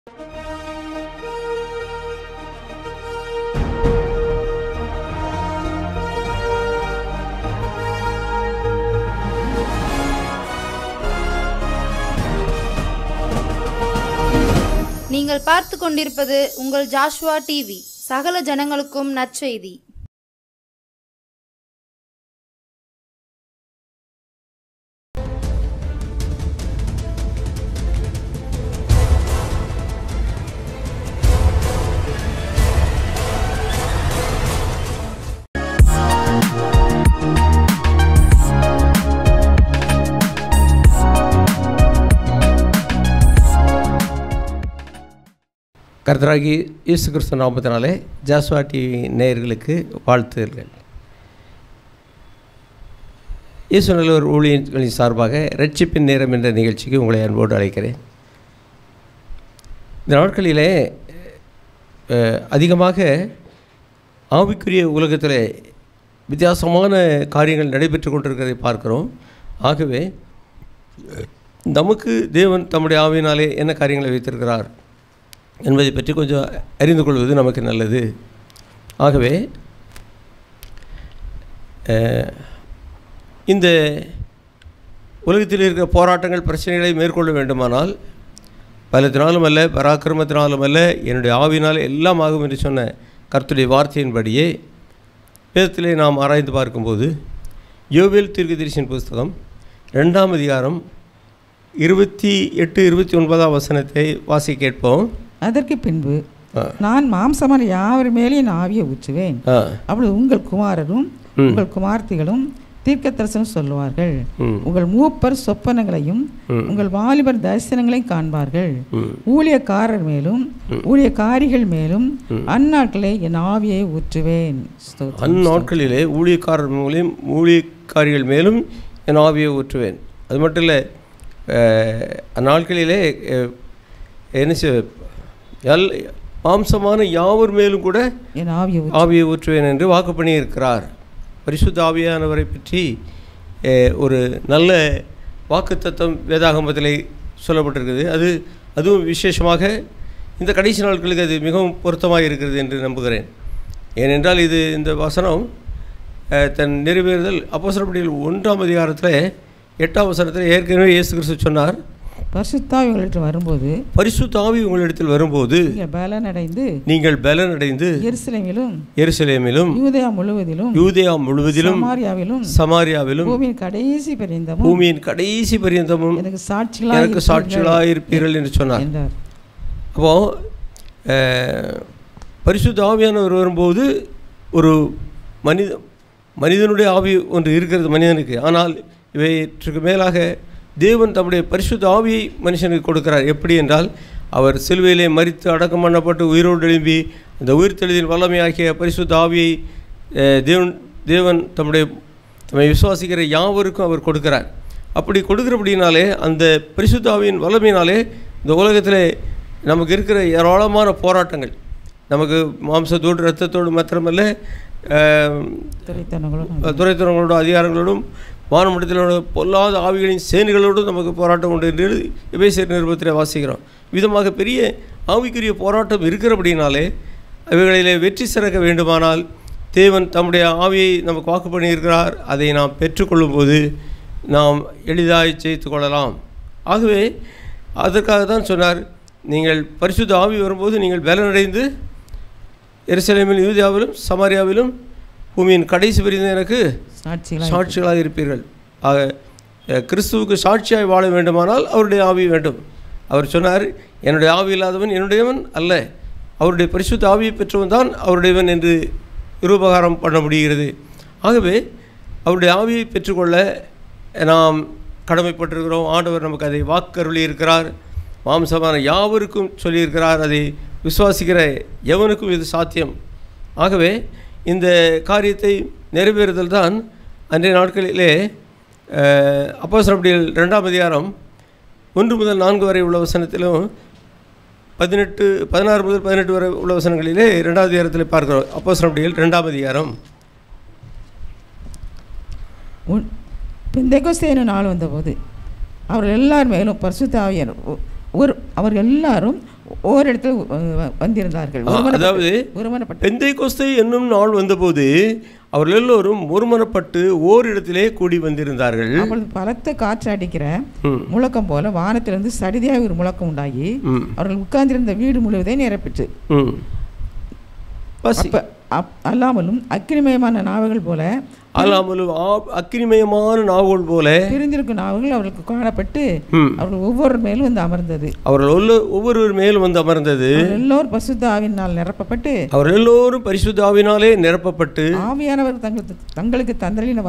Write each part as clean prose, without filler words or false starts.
நீங்கள் பார்த்து கொண்டிருப்பது உங்கள் ஜாஷ்வா டிவி, சகல ஜனங்களுக்கும் நற்செய்தி. கர்த்தராகி இயேசு கிறிஸ்து நாமத்தினாலே ஜாஷ்வா டிவி நேயர்களுக்கு வாழ்த்துகள். இயேசு நல்லவர் ஊழியர்களின் சார்பாக ரட்சிப்பின் நேரம் என்ற நிகழ்ச்சிக்கு உங்களை அன்போடு அழைக்கிறேன். இந்த நாட்களிலே அதிகமாக ஆவிக்குரிய உலகத்தில் வித்தியாசமான காரியங்கள் நடைபெற்று கொண்டிருக்கிறதை பார்க்கிறோம். ஆகவே நமக்கு தேவன் தம்முடைய ஆவியினாலே என்ன காரியங்களை வைத்திருக்கிறார் என்பதை பற்றி கொஞ்சம் அறிந்து கொள்வது நமக்கு நல்லது. ஆகவே இந்த உலகத்தில் இருக்கிற போராட்டங்கள் பிரச்சனைகளை மேற்கொள்ள வேண்டுமானால் பலத்தினாலும் அல்ல, பராக்கிரமத்தினாலும் அல்ல, என்னுடைய ஆவினால் எல்லாம் ஆகும் என்று சொன்ன கர்த்தருடைய வார்த்தையின்படியே வேதத்திலே நாம் ஆராய்ந்து பார்க்கும்போது யோவேல் தீர்க்கதரிசியின் புஸ்தகம் 2ஆம் அதிகாரம் 28-29 வசனத்தை வாசி கேட்போம். அதற்கு பின்பு நான் மாம்சமான யாவர் மேலே என் ஆவியை ஊற்றுவேன். அப்பொழுது உங்கள் குமாரரும் உங்கள் குமார்த்திகளும் தீர்க்க தரிசனம் சொல்லுவார்கள். உங்கள் மூப்பர் சொப்பனங்களையும் உங்கள் வாலிபர் தரிசனங்களையும் காண்பார்கள். ஊழியக்காரர் மேலும் ஊழியக்காரிகள் மேலும் அந்நாட்களே என் ஆவியை ஊற்றுவேன். அந்நாட்களிலே ஊழியக்காரர் மேலும் ஊழியக்காரிகள் மேலும் என் ஆவியை ஊற்றுவேன். அது மட்டும் இல்லை, அந்நாட்களிலே என்ன மாம்சமான யாவர் மேலும் கூட என் ஆவியை ஊற்றுவேன் என்று வாக்கு பண்ணியிருக்கிறார். பரிசுத்த ஆவியானவரை பற்றி ஒரு நல்ல வாக்குத்தத்தம் வேதாகமத்திலே சொல்லப்பட்டிருக்குது. அதுவும் விசேஷமாக இந்த கடைசி நாட்களுக்கு அது மிகவும் பொருத்தமாக இருக்கிறது என்று நம்புகிறேன். ஏனென்றால் இந்த வசனம் தன் நிறைவேறுதல் அப்போஸ்தலர் 1ஆம் அதிகாரத்தில் 8ஆம் வசனத்தில் ஏற்கனவே இயேசு கிறிஸ்து சொன்னார், பரிசுத்த ஆவி உங்களிடத்தில் வரும்போது நீங்கள் பலனடைந்து எருசலேமிலும் யூதேயா முழுவதிலும் சமாரியாவிலும் பூமியின் கடைசி பரியந்தமும் எனக்கு சாட்சிகளாக இருப்பீர்கள் என்று சொன்னார். அப்போ பரிசுத்த ஆவியானவர் வரும்போது ஒரு மனிதனுடைய ஆவி ஒன்று இருக்கிறது மனிதனுக்கு. ஆனால் இவற்றுக்கு மேலாக தேவன் தம்முடைய பரிசுத்த ஆவியை மனுஷனுக்கு கொடுக்கிறார். எப்படி என்றால், அவர் சிலுவையிலே மரித்து அடக்கம் பண்ணப்பட்டு உயிரோடு எழும்பி அந்த உயிர்த்தெழுதின் வல்லமையாகிய பரிசுத்த ஆவியை தேவன் தம்மை விசுவாசிக்கிற யாவருக்கும் அவர் கொடுக்கிறார். அப்படி கொடுக்கிறபடினாலே அந்த பரிசுத்த ஆவியின் வல்லமையினாலே இந்த உலகத்தில் நமக்கு இருக்கிற ஏராளமான போராட்டங்கள், நமக்கு மாம்சத்தோடு இரத்தத்தோடு மாத்திரமல்ல, துரைத்தனங்களோடும் அதிகாரங்களோடும் வானமண்டலத்தோட பொல்லாத ஆவிகளின் சேனைகளோடு நமக்கு போராட்டம் உண்டு என்று எபேசியர் நிருபத்தில் வாசிக்கிறோம். விதமாக பெரிய ஆவிக்குரிய போராட்டம் இருக்கிறபடினாலே அவைகளிலே வெற்றி சிறக்க வேண்டுமானால் தேவன் தம்முடைய ஆவியை நமக்கு வாக்கு பண்ணியிருக்கிறார். அதை நாம் பெற்றுக்கொள்ளும் போது நாம் எளிதாக ஜெயித்து கொள்ளலாம். ஆகவே அதற்காக தான் சொன்னார், நீங்கள் பரிசுத்த ஆவி வரும்போது நீங்கள் பலனடைந்து எருசலேமிலும் யூதேயாவிலும் சமாரியாவிலும் பூமியின் கடைசி பரியந்தம் எனக்கு சாட்சிகளாக இருப்பீர்கள். ஆக கிறிஸ்துவுக்கு சாட்சியாய் வாழ வேண்டுமானால் அவருடைய ஆவி வேண்டும். அவர் சொன்னார், என்னுடைய ஆவி இல்லாதவன் என்னுடையவன் அல்ல, அவருடைய பரிசுத்த ஆவியை பெற்றவன் தான் அவருடையவன் என்று இருபகாரம் பண்ண முடிகிறது. ஆகவே அவருடைய ஆவியை பெற்றுக்கொள்ள நாம் கடமைப்பட்டிருக்கிறோம். ஆண்டவர் நமக்கு அதை வாக்கருளி இருக்கிறார். மாம்சமான யாவருக்கும் சொல்லியிருக்கிறார். அதை விசுவாசிக்கிற எவனுக்கும் இது சாத்தியம். ஆகவே இந்த காரியத்தை நிறைவேறுதல் தான் அன்றைய நாட்களிலே அப்போஸ்தலர் 2ஆம் அதிகாரம் 1 முதல் 4 வரை உள்ள வசனத்திலும் 16 முதல் 18 வரை உள்ள வசனங்களிலே 2ஆம் அதிகாரத்தில் பார்க்கிறோம். அப்போஸ்தலர் 2ஆம் அதிகாரம். பெந்தெகோஸ்தே நாள் வந்தபோது அவர்கள் எல்லார் மேலும் பரிசுத்த ஆவியார் அவர்கள் எல்லாரும் ஓரிடத்தில் வந்திருந்தார்கள். அதாவது பெந்தைக்கோஸ்து என்னும் நாள் வந்தபோது அவர்கள் எல்லோரும் ஒருமனப்பட்டு ஓரிடத்திலே கூடி வந்திருந்தார்கள். அப்பொழுது பலத்த காற்று அடிக்கிற முழக்கம் போல வானத்திலிருந்து சடிதியாக ஒரு முழக்கம் உண்டாகி அவர்கள் உட்கார்ந்திருந்த வீடு முழுவதையும் நிரப்பிற்று. அல்லாமலும் அக்கினிமயமான நாவுகள் போல பிரிந்திருக்கும் நாவுகள் அவர்களுக்கு காணப்பட்டு அவர்கள் ஒவ்வொரு மேலும் வந்து அமர்ந்தது. ஒவ்வொருவர் மேலும் வந்து அமர்ந்தது. எல்லோரும் பரிசுத்த ஆவியினால் நிரப்பப்பட்டு அவர்கள் எல்லோரும் பரிசுத்த ஆவியினாலே நிரப்பப்பட்டு ஆவியானவர் தங்களுக்கு தந்தருளின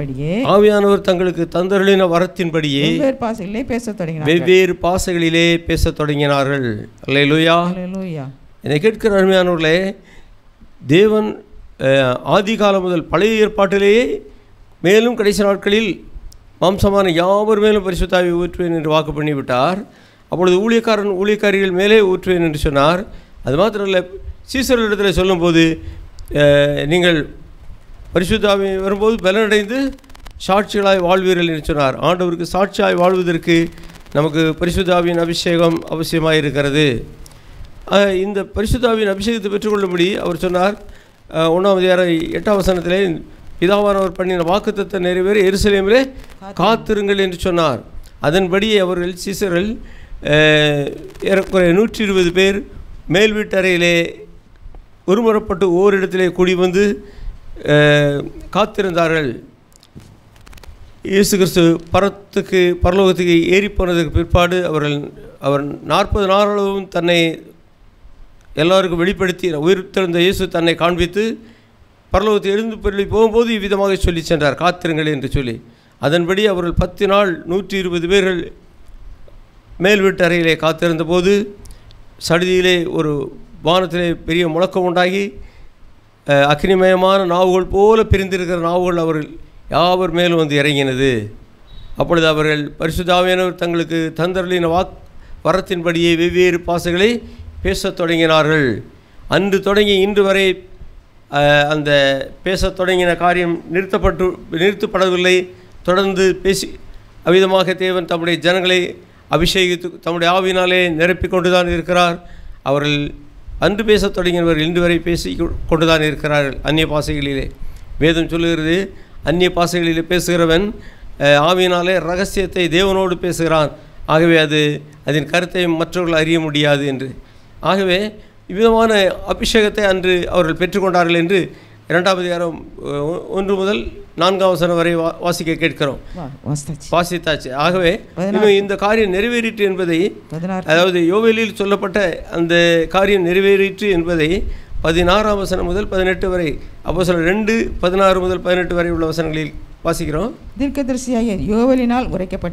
வரத்தின்படியே வெவ்வேறு பாசைகளிலே பேசத் தொடங்கினார்கள். அல்லேலூயா, அல்லேலூயா. என்னை கேட்கிற அருமையானவர்களே, தேவன் ஆதி காலம் முதல் பழைய ஏற்பாட்டிலேயே மேலும் கடைசி நாட்களில் மாம்சமான யாவர் மேலும் பரிசுத்த ஆவியை ஊற்றுவேன் என்று வாக்கு பண்ணிவிட்டார். அப்பொழுது ஊழியக்காரிகள் மேலே ஊற்றுவேன் என்று சொன்னார். அது மாத்திரமல்ல, சீசர்களிடத்தில் சொல்லும்போது நீங்கள் பரிசுத்த ஆவி வரும்போது பலனடைந்து சாட்சிகளாய் வாழ்வீர்கள் என்று சொன்னார். ஆண்டவருக்கு சாட்சியாய் வாழ்வதற்கு நமக்கு பரிசுத்த ஆவியின் அபிஷேகம் அவசியமாக இருக்கிறது. இந்த பரிசுத்த ஆவியின் அபிஷேகத்தை பெற்றுக்கொள்ளும்படி அவர் சொன்னார். 1:8 பிதாவானவர் பண்ணின வாக்குத்தத்தத்தை நிறைவேற எருசலேமிலே காத்திருங்கள் என்று சொன்னார். அதன்படியே அவர்கள் சீசர்கள் ஏறக்குறைய 120 பேர் மேல் வீட்டறையிலே ஒருமுறப்பட்டு ஓரிடத்திலே கூடி வந்து காத்திருந்தார்கள். இயேசு கிறிஸ்து பரலோகத்துக்கு ஏறி போனதுக்கு பிற்பாடு அவர் 40 நாளளவும் தன்னை எல்லாருக்கும் வெளிப்படுத்தி உயிர்த்தெழுந்த இயேசு தன்னை காண்பித்து பரலோகத்தை எழுந்து பள்ளி போகும்போது இவ்விதமாக சொல்லி சென்றார், காத்திருங்கள் என்று சொல்லி. அதன்படி அவர்கள் 10 நாள் 120 பேர்கள் மேல் வீட்டு அறையிலே காத்திருந்த போது சடிதியிலே ஒரு வானத்திலே பெரிய முழக்கம் உண்டாகி அக்னிமயமான நாவுகள் போல பிரிந்திருக்கிற நாவுகள் அவர்கள் யாவர் மேலும் வந்து இறங்கினது. அப்பொழுது அவர்கள் பரிசுத்த ஆவியானவர் தங்களுக்கு தந்தருளின வரத்தின்படியே வெவ்வேறு பாசைகளை பேசத் தொடங்கினார்கள். அன்று தொடங்கி இன்று வரை அந்த பேசத் தொடங்கின காரியம் நிறுத்தப்படவில்லை. தொடர்ந்து பேசி அவ்விதமாக தேவன் தம்முடைய ஜனங்களை அபிஷேகித்து தம்முடைய ஆவியினாலே நிரப்பி கொண்டுதான் இருக்கிறார். அவர்கள் அன்று பேசத் தொடங்கினவர்கள் இன்று வரை பேசி கொண்டுதான் இருக்கிறார்கள் அந்நிய பாசைகளிலே. வேதம் சொல்லுகிறது, அந்நிய பாசைகளிலே பேசுகிறவன் ஆவியினாலே ரகசியத்தை தேவனோடு பேசுகிறான். ஆகவே அதன் கருத்தை மற்றவர்கள் அறிய முடியாது என்று. ஆகவே இவ்விதமான அபிஷேகத்தை அன்று அவர்கள் பெற்றுக்கொண்டார்கள் என்று 2ஆம் அதிகாரம் 1 முதல் 4ஆம் வசனம் வரை வாசிக்க கேட்கிறோம். வாசித்தாச்சு. ஆகவே இன்னும் இந்த காரியம் நிறைவேறிற்று என்பதை, அதாவது யோவேலில் சொல்லப்பட்ட அந்த காரியம் நிறைவேறிற்று என்பதை 16ஆம் வசனம் முதல் 18 வரை, அப்போஸ்தலர் 2:16 முதல் 18 வரை உள்ள வசனங்களில் வாசிக்கிறோம். தீர்க்கதரிசியாகிய யோவேலினால்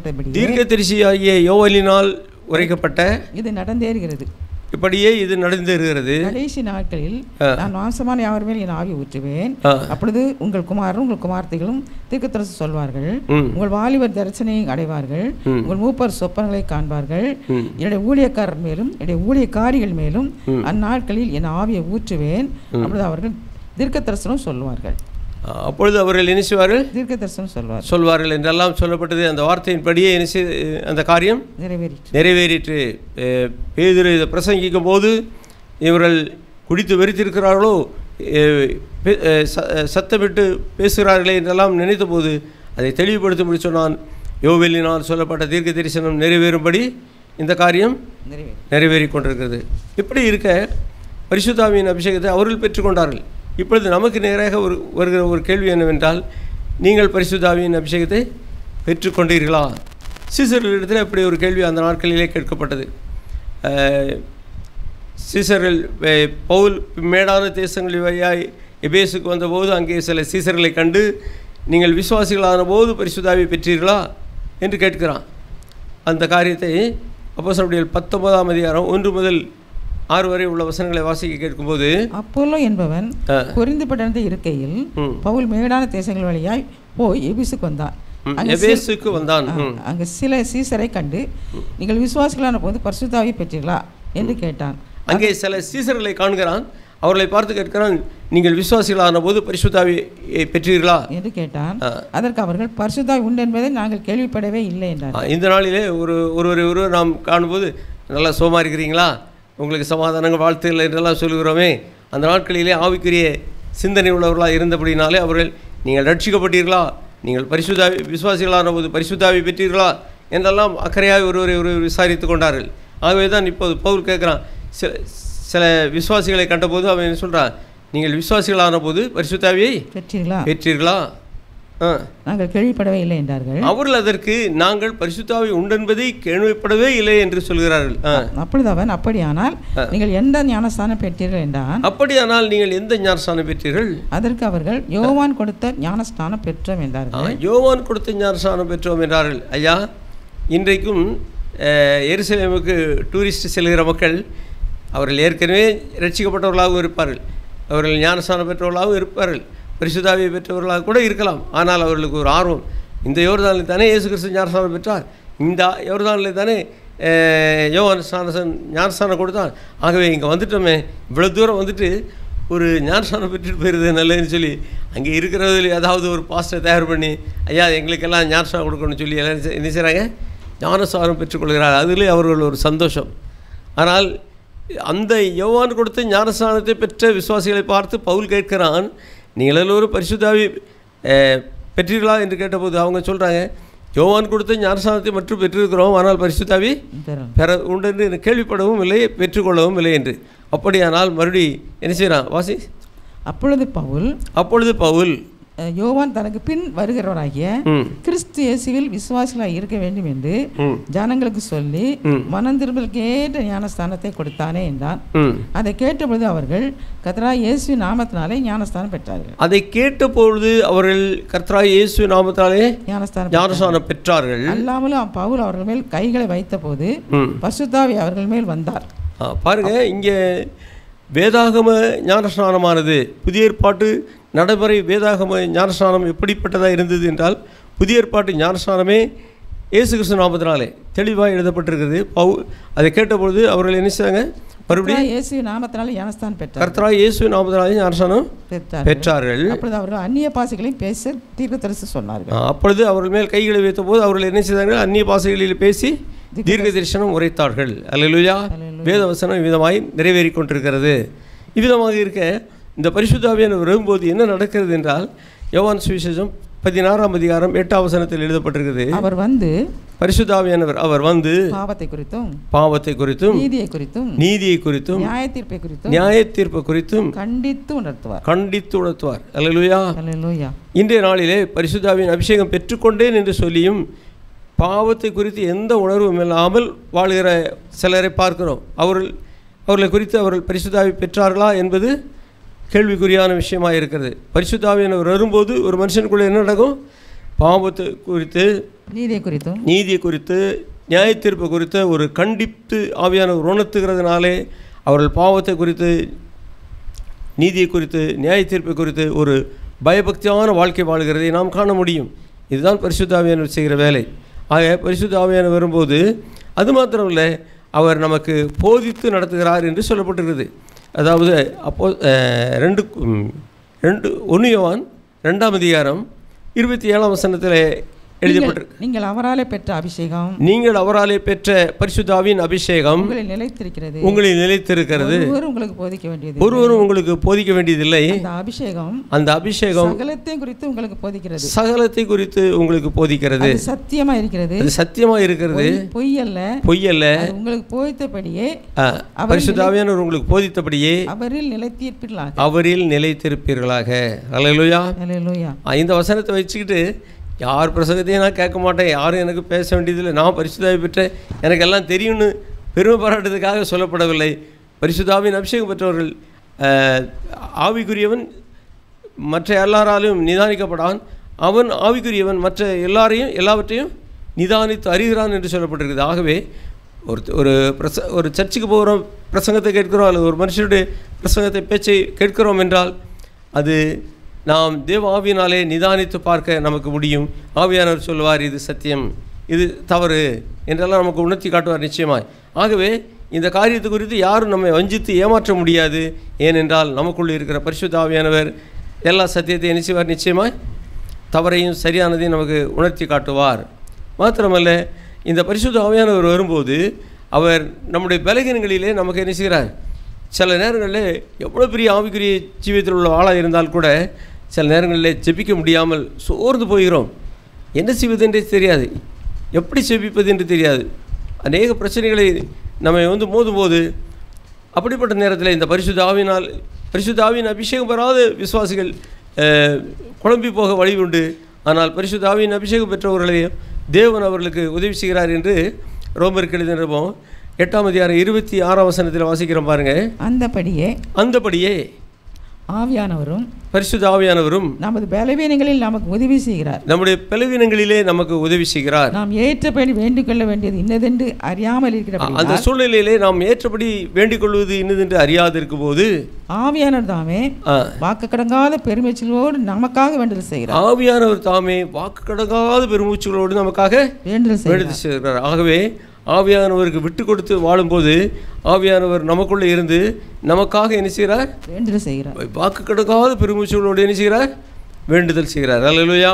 உரைக்கப்பட்ட இது நடந்தேறுகிறது. இப்படியே இது நடந்தேறுகிறது. கடைசி நாட்களில் நான் மாம்சமான யாவர் மேல் என் ஆவி ஊற்றுவேன். அப்பொழுது உங்கள் குமாரரும் உங்கள் குமார்த்திகளும் தீர்க்கதரிசி சொல்வார்கள். உங்கள் வாலிபர் தரிசனையை அடைவார்கள். உங்கள் மூப்பர் சொப்பனங்களை காண்பார்கள். என்னுடைய ஊழியக்காரர் மேலும் என்னுடைய ஊழியக்காரிகள் மேலும் அந்நாட்களில் என் ஆவியை ஊற்றுவேன். அப்பொழுது அவர்கள் தீர்க்கதரிசனம் சொல்வார்கள். அப்பொழுது அவர்கள் என்ன செய்வார்கள்? தீர்க்கதரிசனம் சொல்வார்கள் என்றெல்லாம் சொல்லப்பட்டது. அந்த வார்த்தையின்படியே அந்த காரியம் நிறைவேறிற்று. பேதுரு இதை பிரசங்கிக்கும் போது இவர்கள் குடித்து வெறித்திருக்கிறார்களோ, சத்தமிட்டு பேசுகிறார்களே என்றெல்லாம் நினைத்த போது அதை தெளிவுபடுத்தும்படி சொன்னான். யோவேலினால் சொல்லப்பட்ட தீர்க்க தரிசனம் நிறைவேறும்படி இந்த காரியம் நிறைவேறி கொண்டிருக்கிறது. இப்படி இருக்க பரிசுத்த ஆவியின் அபிஷேகத்தை அவர்கள் பெற்றுக்கொண்டார்கள். இப்பொழுது நமக்கு நேராக வருகிற ஒரு கேள்வி என்னவென்றால், நீங்கள் பரிசுத்த ஆவியின் அபிஷேகத்தை பெற்றுக்கொண்டீர்களா? சீசர்களிடத்தில் அப்படி ஒரு கேள்வி அந்த நாட்களிலே கேட்கப்பட்டது. சீசர்கள் பவுல் மேடான தேசங்கள் வழியாய் எபேசுக்கு வந்தபோது அங்கே சில சீசர்களை கண்டு, நீங்கள் விசுவாசிகளான போது பரிசுத்த ஆவியை பெற்றீர்களா என்று கேட்கிறான். அந்த காரியத்தை அப்போஸ்தலர் 19ஆம் அதிகாரம் 1 முதல் 6 வரை உள்ள வசனங்களை வாசிக்க கேட்கும்போது, அப்போலோ என்பவன் கொரிந்து பட்டணத்தில் இருக்கையில் பவுல் மேடான தேசங்கள் வழியாய் போய் எபேசுக்கு வந்தான். அங்கு சில சீசரை கண்டு, நீங்கள் விசுவாசிகளான போது பரிசுத்த ஆவியை பெற்றீர்களா என்று கேட்டான். அங்கே சில சீசர்களை காண்கிறான். அவர்களை பார்த்து கேட்கிறான், நீங்கள் விசுவாசிகளான போது பரிசுத்த ஆவியை பெற்றீர்களா என்று கேட்டான். அதற்கு அவர்கள் பரிசுத்த ஆவி உண்டு என்பதை நாங்கள் கேள்விப்படவே இல்லை என்றார். இந்த நாளிலே ஒருவர் நாம் காணும்போது, நல்லா சோமா இருக்கிறீங்களா, உங்களுக்கு சமாதானங்கள் வாழ்த்துகள் என்றெல்லாம் சொல்கிறோமே, அந்த நாட்களிலே ஆவிக்குரிய சிந்தனை உள்ளவர்களாக இருந்தபடினாலே அவர்கள் நீங்கள் ரட்சிக்கப்பட்டீர்களா, நீங்கள் பரிசுத்தாவி விசுவாசிகளான போது பரிசுத்தாவி பெற்றீர்களா என்றெல்லாம் அக்கறையாக ஒருவரை விசாரித்து கொண்டார்கள். ஆகவே தான் இப்போது பவுல் கேட்குறான், சில விசுவாசிகளை கண்டபோது அவன் என்ன சொல்கிறான், நீங்கள் விசுவாசிகளான போது பரிசுத்தாவியை பெற்றீர்களா? நாங்கள் கேள்விப்படவே இல்லை என்றார்கள். அவர்கள் அதற்கு நாங்கள் பரிசுத்தாவி உண்டென்பதை கேள்விப்படவே இல்லை என்று சொல்கிறார்கள். அப்பொழுது அவன், அப்படியானால் நீங்கள் எந்த ஞானஸ்தானம் பெற்றீர்கள் என்றான். அப்படியானால் நீங்கள் எந்த ஞானஸ்தானம் பெற்றீர்கள்? அதற்கு அவர்கள் யோவான் கொடுத்த ஞானஸ்தானம் பெற்றோம் என்றார்கள். யோவான் கொடுத்த ஞானஸ்தானம் பெற்றோம் என்றார்கள். ஐயா, இன்றைக்கும் எருசலேமுக்கு டூரிஸ்ட் செல்கிற மக்கள் அவர்கள் ஏற்கனவே ரட்சிக்கப்பட்டவர்களாகவும் இருப்பார்கள், அவர்கள் ஞானஸ்தானம் பெற்றவர்களாகவும் இருப்பார்கள், பரிசுத்தாவியை பெற்றவர்களாக கூட இருக்கலாம். ஆனால் அவர்களுக்கு ஒரு ஆர்வம், இந்த யோர்தானில் தானே இயேசு கிறிஸ்து ஞானஸ்தானம் பெற்றார், இந்த யோர்தானில் தானே யோவான் ஞானஸ்தானம் கொடுத்தான், ஆகவே இங்கே வந்துட்டோமே, இவ்வளோ தூரம் வந்துட்டு ஒரு ஞானஸ்தானம் பெற்றுட்டு போயிருது நல்லதுன்னு சொல்லி அங்கே இருக்கிறதில் ஏதாவது ஒரு பாஸ்டரை தயார் பண்ணி, ஐயா எங்களுக்கெல்லாம் ஞானஸ்தானம் கொடுக்கணும்னு சொல்லி எல்லாம் என்ன செய்கிறாங்க, ஞானஸ்தானம் பெற்றுக்கொள்கிறார். அதிலே அவர்கள் ஒரு சந்தோஷம். ஆனால் அந்த யோவான் கொடுத்த ஞானஸ்தானத்தை பெற்ற விசுவாசிகளை பார்த்து பவுல் கேட்கிறான், நீங்கள் எல்லோரும் பரிசுத்தாவி பெற்றீர்களா என்று கேட்டபோது அவங்க சொல்கிறாங்க, யோவான் கொடுத்த ஞானஸ்தானத்தை மட்டும் பெற்றிருக்கிறோம், ஆனால் பரிசுத்தாவி பெற உண்டு என்று கேள்விப்படவும் இல்லை, பெற்றுக்கொள்ளவும் இல்லை என்று. அப்படியானால் மறுபடி என்ன செய்கிறான் வாசி. அப்பொழுது பவுல் யோவான் தனக்கு பின் வருகிறவராகிய கிறிஸ்து இயேசுவில் விசுவாசிகளாக இருக்க வேண்டும் என்று ஜனங்களுக்கு சொல்லி மனம் திரும்பலுக்கு ஏற்ற ஞானஸ்தானத்தை கொடுத்தானே என்றான். அதை கேட்டபொழுது அவர்கள் கர்த்தராகிய இயேசு நாமத்தினாலே ஞானஸ்தானம் பெற்றார்கள். அதை கேட்டபொழுது அவர்கள் கர்த்தராகிய இயேசு நாமத்தினாலே ஞானஸ்தானம் பெற்றார்கள். அல்லாமலும் பவுல் அவர்கள் மேல் கைகளை வைத்த போது பரிசுத்தாவி அவர்கள் மேல் வந்தார். பாருங்க, இங்கே வேதாகம ஞானஸ்நானமானது புதிய ஏற்பாட்டு நடைமுறை வேதாகம ஞானஸ்நானம் எப்படிப்பட்டதாக இருந்தது என்றால், புதிய ஏற்பாட்டு ஞானஸ்நானமே இயேசு கிறிஸ்து நாமத்தினாலே தெளிவாக எழுதப்பட்டிருக்கிறது. அதை கேட்டபொழுது அவர்கள் என்ன செய்தாங்க, மறுபடியும் இயேசு நாமத்தினாலே ஞானஸ்தானம் பெற்றார்கள். கர்த்தராகிய இயேசு நாமத்தினாலே ஞானஸ்நானம் பெற்றார்கள். அப்பொழுது அவர்கள் அந்நிய பாஷைகளையும் பேச தீர்க்கதரிசனம் சொன்னார்கள். அப்பொழுது அவர்கள் மேல் கைகளை வைத்த போது அவர்கள் என்ன செய்தார்கள், அந்நிய பாஷைகளில் பேசி தீர்க்க தரிசனம் உரைத்தார்கள். அல்லேலூயா. வேதவசனம் விதமாய் நிறைவேறி கொண்டிருக்கிறது. இவ்விதமாக இருக்க இந்த பரிசுத்த ஆவியானவர் வரும்போது என்ன நடக்கிறது என்றால், யோவான் சுவிசேஷம் 16ஆம் அதிகாரம் 8ஆம் வசனத்தில் எழுதப்பட்டிருக்கிறது, அவர் வந்து பரிசுத்த ஆவியானவர் அவர் வந்து பாவத்தை குறித்தும் நீதியை குறித்தும் நியாய தீர்ப்பை குறித்தும் கண்டித்து உணர்த்துவார். அல்லேலூயா. இன்றைய நாளிலே பரிசுத்த ஆவியின் அபிஷேகம் பெற்றுக்கொண்டேன் என்று சொல்லியும் பாவத்தை குறித்து எந்த உணர்வும் இல்லாமல் வாழ்கிற சிலரை பார்க்கிறோம். அவர்களை குறித்து அவர்கள் பரிசுத்த ஆவி பெற்றார்களா என்பது கேள்விக்குறியான விஷயமாக இருக்கிறது. பரிசுத்த ஆவியானவர் வரும்போது ஒரு மனுஷனுக்குள்ளே என்ன நடக்கும், பாவத்தை குறித்து நீதியை குறித்து நியாய தீர்ப்பு குறித்து ஒரு கண்டித்து ஆவியானவர் உணர்த்துகிறதுனாலே அவர்கள் பாவத்தை குறித்து நீதியை குறித்து நியாய தீர்ப்பை குறித்து ஒரு பயபக்தியான வாழ்க்கை வாழ்கிறதை நாம் காண முடியும். இதுதான் பரிசுத்த ஆவியானவர் செய்கிற வேலை. ஆக பரிசுத்த ஆவியானவர் வரும்போது அது மாத்திரமில்லை, அவர் நமக்கு போதித்து நடத்துகிறார் என்று சொல்லப்பட்டிருக்கிறது. அதாவது அப்போ 1 யோவான் 2ஆம் அதிகாரம் 27ஆம் வசனத்தில் எழுதப்பட்டிருக்கு, நீங்கள் அவராலே பெற்ற அபிஷேகம், நீங்கள் அவராலே பெற்ற பரிசுத்த ஆவியின் அபிஷேகம் உங்களில் நிலைத்திருக்கிறது. ஒருவரும் உங்களுக்கு போதிக்க வேண்டியதில்லை. அந்த அபிஷேகம் சகலத்தை குறித்து உங்களுக்கு போதிக்கிறது. சத்தியமா இருக்கிறது, அது சத்தியமா இருக்கிறது, பொய்யல்ல. உங்களுக்கு போதித்தபடியே பரிசுத்த ஆவியானவர் உங்களுக்கு போதித்தபடியே அவரில் நிலைத்திருப்பீர்களாக. அல்லேலூயா. இந்த வசனத்தை வச்சுக்கிட்டு யார் பிரசங்கத்தையும் நான் கேட்க மாட்டேன், யாரும் எனக்கு பேச வேண்டியதில்லை, நான் பரிசுத்தாவி பெற்ற எனக்கு எல்லாம் தெரியும்னு பெருமை பாராட்டுறதுக்காக சொல்லப்படவில்லை. பரிசுத்தாவின் அபிஷேகம் பெற்றவர்கள் ஆவிக்குரியவன் மற்ற எல்லாராலும் நிதானிக்கப்படான், அவன் ஆவிக்குரியவன் மற்ற எல்லாவற்றையும் நிதானித்து அறிகிறான் என்று சொல்லப்பட்டிருக்குது. ஆகவே ஒரு சர்ச்சுக்கு போகிறோம், பிரசங்கத்தை கேட்கிறோம், அல்லது ஒரு மனுஷனுடைய பிரசங்கத்தை பேச்சை கேட்கிறோம் என்றால் அது நாம் தேவ ஆவியினாலே நிதானித்து பார்க்க நமக்கு முடியும். ஆவியானவர் சொல்லுவார், இது சத்தியம், இது தவறு என்றெல்லாம் நமக்கு உணர்த்தி காட்டுவார் நிச்சயமாய். ஆகவே இந்த காரியத்தை குறித்து யாரும் நம்மை வஞ்சித்து ஏமாற்ற முடியாது. ஏனென்றால் நமக்குள்ளே இருக்கிற பரிசுத்த ஆவியானவர் எல்லா சத்தியத்தையும் நிச்சயமார், நிச்சயமாய் தவறையும் சரியானதையும் நமக்கு உணர்த்தி காட்டுவார். மாத்திரமல்ல, இந்த பரிசுத்த ஆவியானவர் வரும்போது அவர் நம்முடைய பலகீனங்களிலே நமக்கு என்ன செய்கிறார்? சில நேரங்களில் எவ்வளோ பெரிய ஆவிக்குரிய ஜீவியத்தில் உள்ள ஆளாக இருந்தால் கூட சில நேரங்களில் ஜெபிக்க முடியாமல் சோர்ந்து போகிறோம். என்ன செய்வது என்றே தெரியாது, எப்படி ஜெபிப்பது என்று தெரியாது. அநேக பிரச்சனைகளை நம்ம மோதும்போது அப்படிப்பட்ட நேரத்தில் இந்த பரிசுத்த ஆவியின் அபிஷேகம் பெறாத விசுவாசிகள் குழம்பி போக வழி உண்டு. ஆனால் பரிசுத்த ஆவியின் அபிஷேகம் பெற்றவர்களையும் தேவன் அவர்களுக்கு உதவி செய்கிறார் என்று ரோமருக்கு எழுதின நிருபம் 8ஆம் அதிகாரம் 26ஆம் வசனத்தில் வாசிக்கிறோம் பாருங்க. அந்தபடியே ஆவியானவரும் பரிசுத்த ஆவியானவரும் நமது பலவீனங்களில் நமக்கு உதவி செய்கிறார். நம்முடைய பலவீனங்களிலே நமக்கு உதவி செய்கிறார். நாம் ஏற்றபடி வேண்டிக் கொள்ள வேண்டியது இன்னதென்று அறியாமல் இருக்கிற அந்த சூழ்நிலையிலே நாம் ஏற்றபடி வேண்டிக் கொள்வது இன்னதென்று அறியாது இருக்கும் போது ஆவியானவர் தாமே வாக்கு கடங்காத பெருமூச்சலோடு நமக்காக வேண்டுதல் செய்கிறார். ஆவியானவர் தாமே வாக்கு கடங்காத பெருமூச்சலோடு நமக்காக வேண்டுதல் செய்கிறார். ஆகவே ஆவியானவருக்கு விட்டு கொடுத்து வாழும்போது ஆவியானவர் நமக்குள்ளே இருந்து நமக்காக என்ன செய்கிறார்? வேண்டுதல் செய்கிறார். வாக்கு கடங்காத பெருமூச்சலோடு என்ன செய்கிறார்? வேண்டுதல் செய்கிறார். அல்லேலூயா.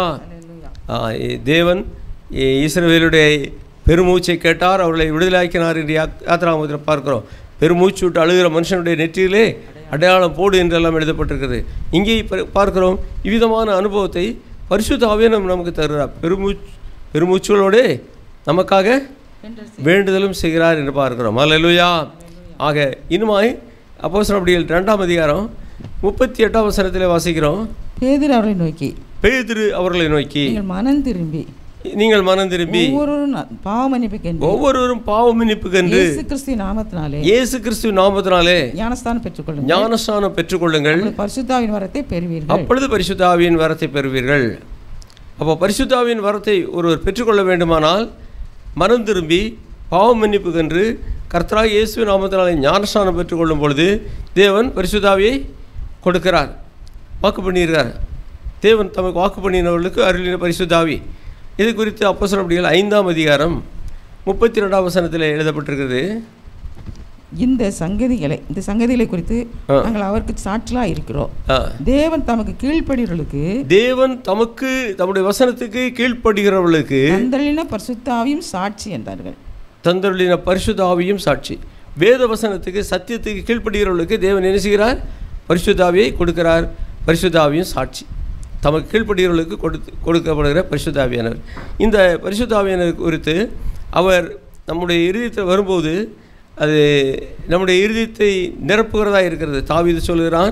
தேவன் இஸ்ரவேலுடைய பெருமூச்சை கேட்டார், அவர்களை விடுதலாக்கினார் என்று யாத்திராகமத்தில் பார்க்கிறோம். பெருமூச்சு விட்டு அழுகிற மனுஷனுடைய நெற்றியிலே அடையாளம் போடு என்றெல்லாம் எழுதப்பட்டிருக்கிறது. இங்கே பார்க்கிறோம் இவ்விதமான அனுபவத்தை பரிசுத்த ஆவியானவர் நமக்கு தருகிறார். பெருமூச்சலோடு நமக்காக வேண்டுதலும் செய்கிறார் என்று பார்க்கிறோம். அல்லேலூயா. ஆக இனிமாய் அப்போஸ்தலர் 2ஆம் அதிகாரம் 38ஆம் வசனத்திலே வாசிக்கிறோம். பேதுரு அவர்களை நோக்கி நீங்கள் மனம் திரும்பி ஒவ்வொருவரும் பாவ மன்னிப்புக்கென்று இயேசு கிறிஸ்து நாமத்தினாலே ஞானஸ்நானம் பெற்றுக்கொள்ளுங்கள், அப்பொழுது பரிசுத்த ஆவியின் வரத்தை பெறுவீர்கள். அப்போ பரிசுத்த ஆவியின் வரத்தை ஒருவர் பெற்றுக்கொள்ள வேண்டுமானால் மனம் திரும்பி பாவ மன்னிப்புக்கென்று கர்த்தராகிய இயேசு நாமத்தினாலே ஞானஸ்நானம் பெற்றுக்கொள்ளும் பொழுது தேவன் பரிசுத்த ஆவியை கொடுக்கிறார், வாக்கு பண்ணியிருக்கார். தேவன் தமக்கு வாக்கு பண்ணினவர்களுக்கு அருளின பரிசுத்த ஆவி. இது குறித்து அப்போஸ்தலர் 5ஆம் அதிகாரம் 32ஆம் வசனத்தில் எழுதப்பட்டிருக்கிறது. இந்த சங்கதிகளை குறித்து நாங்கள் அவருக்கு சாட்சியாக இருக்கிறோம். தேவன் தமக்கு கீழ்ப்படுகிறவர்களுக்கு தம்முடைய வசனத்துக்கு கீழ்ப்படுகிறவர்களுக்கு தந்தருளின பரிசுத்த ஆவியும் சாட்சி என்றார்கள். தந்தருளின பரிசுத்த ஆவியும் சாட்சி. வேத வசனத்துக்கு சத்தியத்துக்கு கீழ்ப்படுகிறவர்களுக்கு தேவன் என்ன செய்கிறார்? பரிசுத்த ஆவியை கொடுக்கிறார். பரிசுத்த ஆவியும் சாட்சி. தமக்கு கீழ்ப்படுகிறவர்களுக்கு கொடுக்கப்படுகிற பரிசுத்த ஆவியானவர். இந்த பரிசுத்த ஆவியானவர் குறித்து அவர் நம்முடைய இருதயத்தில் வரும்போது அது நம்முடைய இருதயத்தை நிரப்புகிறதா இருக்கிறது. தாவீது சொல்கிறான்,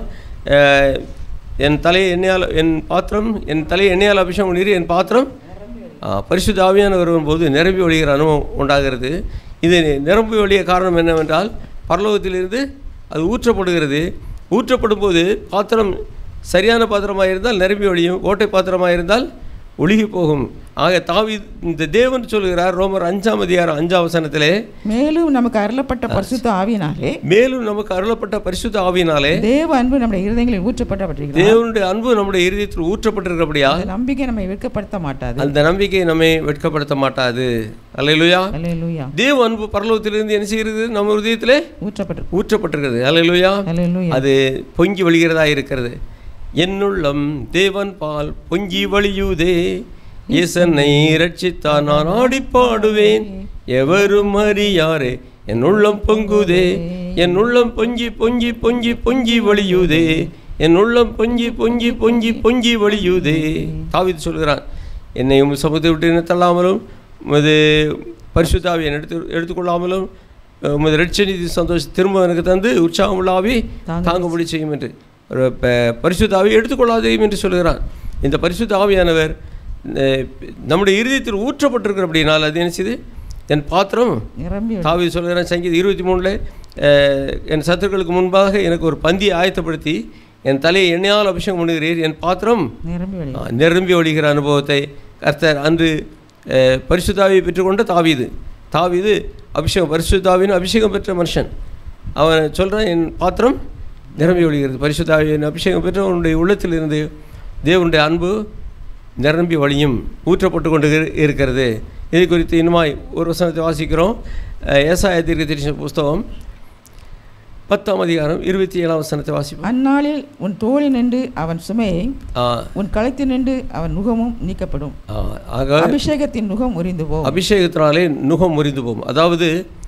என் தலையை எண்ணெயால் அபிஷேகம் பண்ணி என் பாத்திரம் பரிசுத்த ஆவியானவர் வரும்போது நிரம்பி வழிகிற அனுபவம் உண்டாகிறது. இது நிரம்பி வழிய காரணம் என்னவென்றால் பரலோகத்திலிருந்து அது ஊற்றப்படுகிறது. ஊற்றப்படும் போது பாத்திரம் சரியான பாத்திரமாக இருந்தால் நிரம்பி வழியும், ஓட்டை பாத்திரமாக இருந்தால் ஒழுகி போகும். ஆக இந்த தேவன் சொல்கிறார் ரோமர் 5ஆம் அதிகாரம் 5ஆம் வசனத்திலே, மேலும் நமக்கு அருளப்பட்ட பரிசுத்த ஆவியினாலே தேவ அன்பு நம்முடைய இருதயங்களில் ஊற்றப்பட்டிருக்கிறது. தேவனுடைய அன்பு நம்முடைய இருதயத்தில் ஊற்றப்பட்டிருக்கிறபடியால் அந்த நம்பிக்கை நம்மை வெட்கப்படுத்த மாட்டாது. அல்லேலூயா. தேவ அன்பு பரலோகத்திலிருந்து என்ன செய்கிறது? நம்ம இருதயத்திலே ஊற்றப்பட்டிருக்கிறது. அல்லேலூயா. அது பொங்கி வழிகிறதா இருக்கிறது. என்னுள்ளம் தேவன் பால் பொங்கி வழியுதே, இயேசனை ரட்சித்தார் நான் ஆடி பாடுவேன், எவரும் அறியாரே என் உள்ளம் பொங்குதே, என் உள்ளம் பொங்கி பொங்கி பொங்கி பொங்கி வழியுதே, என் உள்ளம் பொங்கி பொங்கி பொங்கி பொங்கி வழியுதே. தாவீது சொல்கிறான், என்னை சமூகத்தை விட்டு தள்ளாமலும் உமது பரிசுத்த ஆவியை எடுத்துக்கொள்ளாமலும் உமது ரட்சணிதி சந்தோஷம் திரும்ப எனக்கு தந்து உற்சாகம் உள்ள ஆவி தாங்கும்படி செய்யும் என்று பரிசுத்த ஆவியை எடுத்துக்கொள்ளாதையும் என்று சொல்கிறான். இந்த பரிசுத்த ஆவியானவர் நம்முடைய இருதயத்தில் ஊற்றப்பட்டிருக்கிற அப்படினால் அது என்ன செய்து என் பாத்திரம் தாவீது சொல்கிறான் சங்கீதம் 23 என் சத்துருக்களுக்கு முன்பாக எனக்கு ஒரு பந்தியை ஆயத்தப்படுத்தி என் தலையை எண்ணெயால் அபிஷேகம் பண்ணுகிறீர், என் பாத்திரம் நிரம்பி ஒழிகிற அனுபவத்தை கர்த்தர் அன்று பரிசுத்த ஆவியை பெற்றுக்கொண்ட தாவீது பரிசுத்த ஆவியின் அபிஷேகம் பெற்ற மனுஷன். அவன் சொல்கிறான், என் பாத்திரம் நிரம்பி ஒழிகிறது. பரிசுத்த ஆவியின் அபிஷேகம் பெற்ற அவனுடைய உள்ளத்தில் இருந்து தேவனுடைய அன்பு நிரம்பி வழியும் ஊற்றப்பட்டு கொண்டு இருக்கிறது. இது குறித்து இன்னுமாய் ஒரு வசனத்தை வாசிக்கிறோம். ஏசாயா தீர்க்கதரிசன புஸ்தகம் 10ஆம் அதிகாரம் 27ஆம் வசனத்தை வாசிப்போம். அந்நாளில் உன் தோளில் நின்று அவன் சுமையை, உன் கழுத்தில் நின்று அவன் நுகமும் நீக்கப்படும். அபிஷேகத்தின் நுகம் முறிந்து போகும். அபிஷேகத்தினாலே நுகம் முறிந்து போகும். அதாவது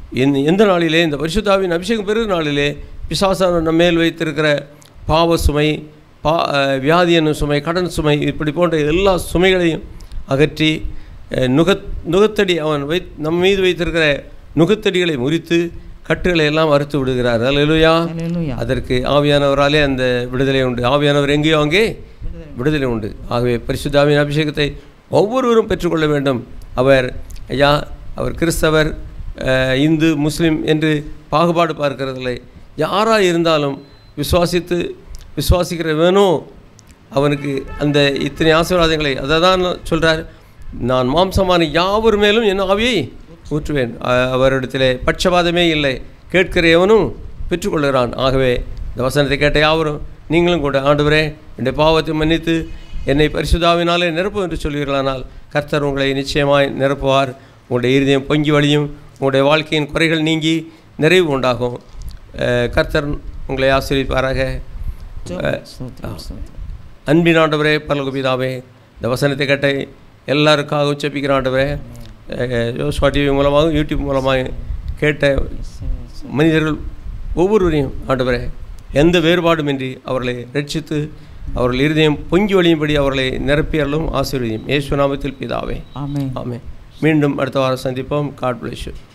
எந்த நாளிலே, இந்த பரிசுத்தாவின் அபிஷேகம் பெறுகிற நாளிலே பிசாசான நம்ம மேல் வைத்திருக்கிற பாவ சுமை, வியாதி என்னும் சுமை, கடன் சுமை, இப்படி போன்ற எல்லா சுமைகளையும் அகற்றி நுகத்தடி அவன் நம்ம மீது வைத்திருக்கிற நுகத்தடிகளை முறித்து கட்டுகளை எல்லாம் அறுத்து விடுகிறார். அல்லேலூயா. அதற்கு ஆவியானவராலே அந்த விடுதலை உண்டு. ஆவியானவர் எங்கேயோ அங்கே விடுதலை உண்டு. ஆகவே பரிசுத்தாவின் அபிஷேகத்தை ஒவ்வொருவரும் பெற்றுக்கொள்ள வேண்டும். அவர் கிறிஸ்தவர், இந்து, முஸ்லீம் என்று பாகுபாடு பார்க்கிறதில்லை. யாராக இருந்தாலும் விசுவாசிக்கிறவனோ அவனுக்கு அந்த இத்தனை ஆசீர்வாதங்களை அதை தான் சொல்கிறார். நான் மாம்சமான யாவர் மேலும் என் ஆவியை ஊற்றுவேன். அவரிடத்திலே பட்சபாதமே இல்லை. கேட்கிற எவனும் பெற்றுக்கொள்கிறான். ஆகவே இந்த வசனத்தை கேட்ட யாவரும் நீங்களும் கூட, ஆண்டவரே என்னுடைய பாவத்தை மன்னித்து என்னை பரிசுத்தாவினாலே நிரப்பும் என்று சொல்வீர்களானால் கர்த்தர் உங்களை நிச்சயமாய் நிரப்புவார். உங்களுடைய இருதயம் பொங்கி வழியும். உங்களுடைய வாழ்க்கையின் குறைகள் நீங்கி நிறைவு உண்டாகும். கர்த்தர் உங்களை ஆசீர்வதிப்பாராக. அன்பின் ஆண்டவரே, பரலோக பிதாவே, இந்த வசனத்தை கேட்ட எல்லாருக்காக உச்சரிக்கிற ஆண்டவரே, SCV டிவி மூலமாக, யூடியூப் மூலமாக கேட்ட மனிதர்கள் ஒவ்வொருவரையும் ஆண்டவரே எந்த வேறுபாடுமின்றி அவர்களை ரட்சித்து அவர்கள் இருதயம் பொங்கி வழியும்படி அவர்களை நிரப்பியர்களும் ஆசீர்வதியும். இயேசு நாமத்தில் பிதாவே, ஆமென். மீண்டும் அடுத்த வாரம் சந்திப்போம். God bless you.